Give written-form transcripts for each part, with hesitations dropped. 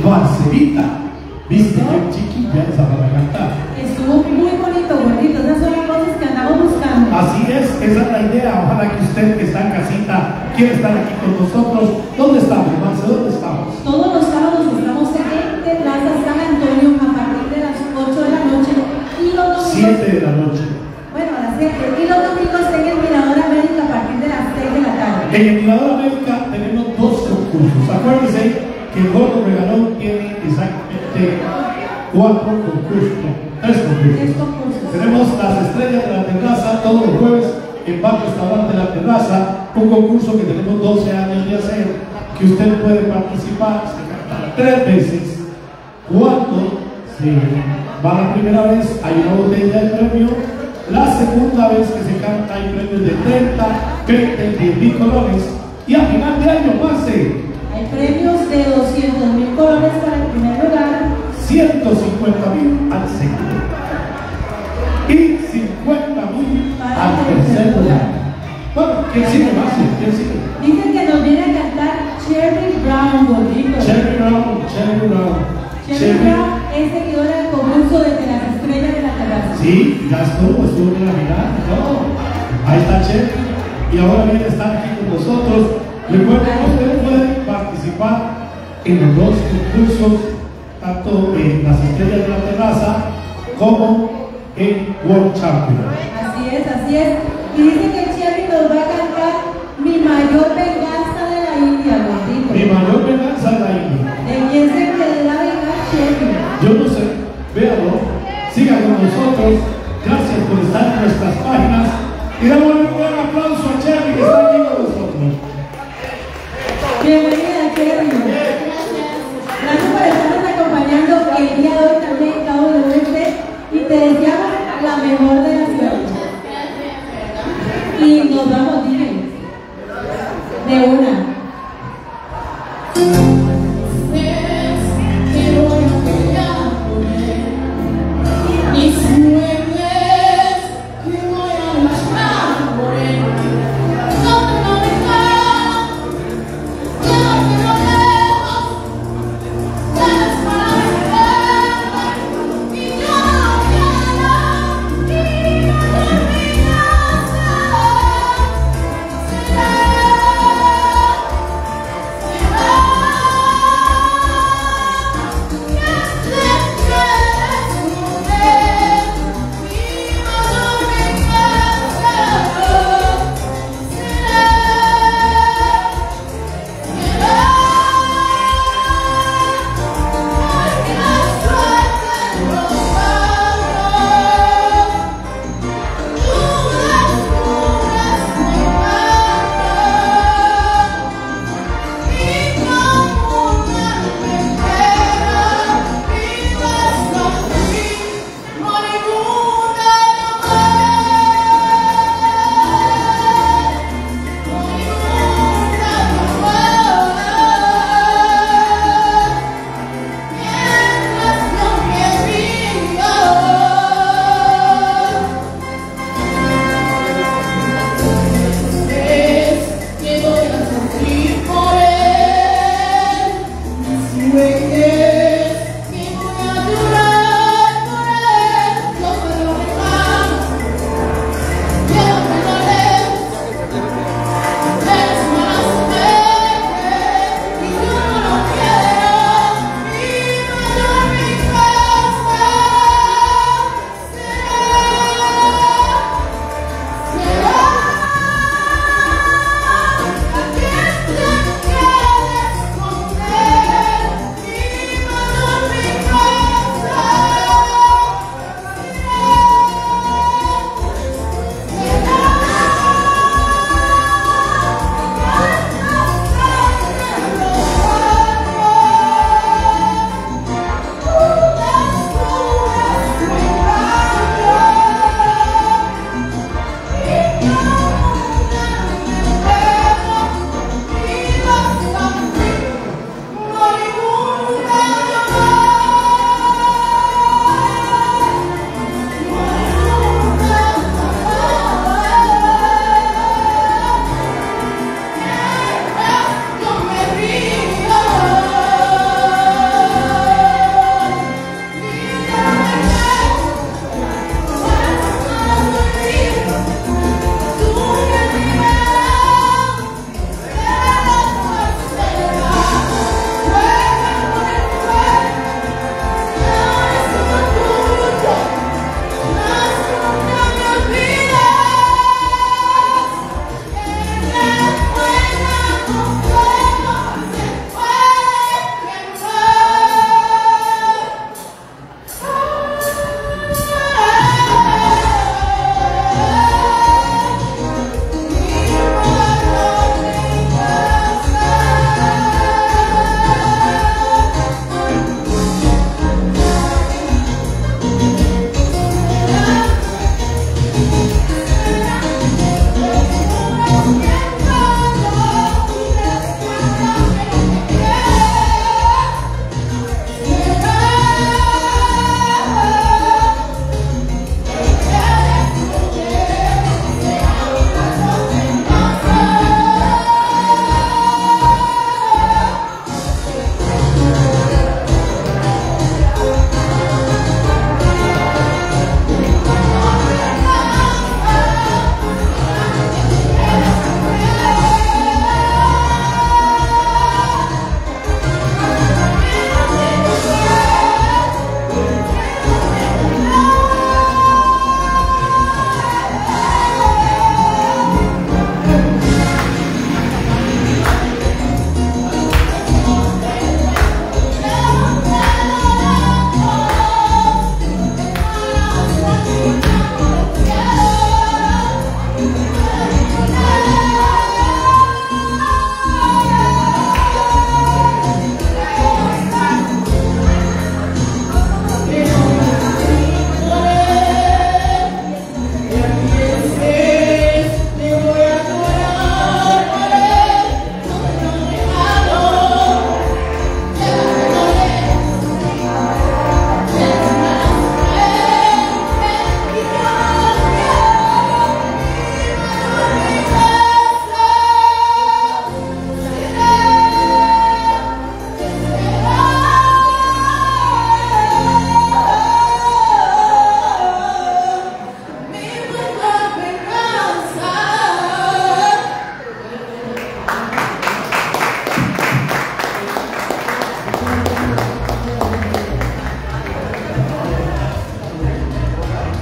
Marcelita, viste que chiquilla esa para cantar. Estuvo muy bonito, gordito. Esas son las cosas que andamos buscando. Así es, esa es la idea. Ojalá que usted que está en casita quiera estar aquí con nosotros. ¿Dónde estamos, Marce? ¿Dónde estamos? Todos los sábados estamos en Plaza San Antonio a partir de las 8 de la noche y los domingos 7 de la noche. Bueno, a las 7 y los domingos en el Mirador América a partir de las 6 de la tarde. En el Mirador América tenemos 2 concursos. Acuérdense que el Gordo Regalón tiene exactamente 4 concursos, 3 concursos. Tenemos las estrellas de la terraza todos los jueves en Bar Restaurante de la Terraza, un concurso que tenemos 12 años de hacer, que usted puede participar, se canta 3 veces. Cuando se va la primera vez hay una botella de premio, la segunda vez que se canta hay premios de 30, 20, 10.000 colones y a final de año, Marce, hay premios de 200.000 colones para el primer lugar, 150.000 al segundo y 50.000 al tercer lugar. Bueno, ¿quién sigue, Marce? ¿Quién sigue? Dicen que nos viene a cantar Cherry Brown, gordito. Cherry Brown, Cherry Brown. Cherry Brown es seguidora del concurso desde las estrellas de la terraza. Sí, ya estuvo en la final, no. Ahí está Cherry y ahora viene a estar aquí con nosotros. Recuerden que ustedes pueden participar en los 2 concursos, tanto en las estrellas de la terraza como en World Champion. Así es, así es. Y dice que Cherry nos va a cantar Mi mayor venganza de la India, gordito. Mi mayor venganza de la India. ¿De quién se quedará vengar Cherry? Yo no sé, véanlo, sigan con nosotros. Gracias por estar en nuestras páginas y damos un buen aplauso a Cherry que está aquí con nosotros. Bienvenida, Cherry. Gracias por estarnos acompañando el día de hoy también, Cabo de Oeste, y te deseamos la mejor de las suertes. Y nos vamos, dime, de una.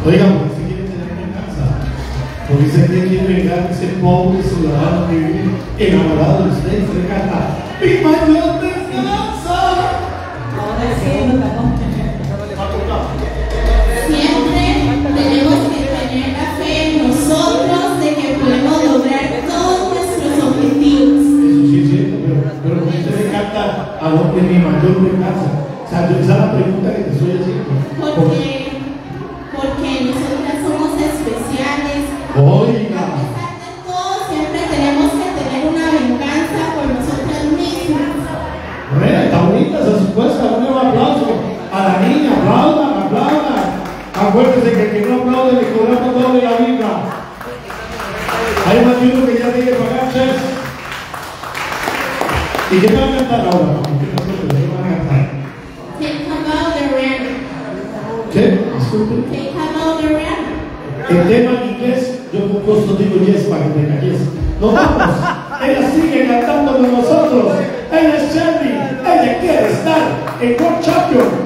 Oigan, ¿por qué se quiere tener venganza? Porque se quiere vengar ese pobre ciudadano que vive enamorado de usted y se le canta ¡Mi mayor venganza! Ahora sí, no estamos. Siempre tenemos que tener la fe en nosotros de que podemos lograr todos nuestros objetivos. Eso sí es cierto, pero usted le canta a dónde mi mayor venganza. O sea, esa es la pregunta que te estoy haciendo. Porque nosotras somos especiales. Oiga. A pesar de todo, siempre tenemos que tener una venganza por nosotras mismas. Bueno, está bonita esa supuesta. Un nuevo aplauso a la niña. Aplaudan, aplaudan. Acuérdense que el que no aplaude le cobramos doble la vida. Hay más de uno que ya tiene que pagar, chef. ¿Y qué van a cantar ahora? ¿Qué van a cantar? Take about the ram. ¿Qué? Disculpe. Take about the ram. El tema en inglés, yo con costo digo yes para que te calles. Nos vamos. Ella sigue cantando con nosotros. Ella es Shelby. Ella quiere estar en World Champion.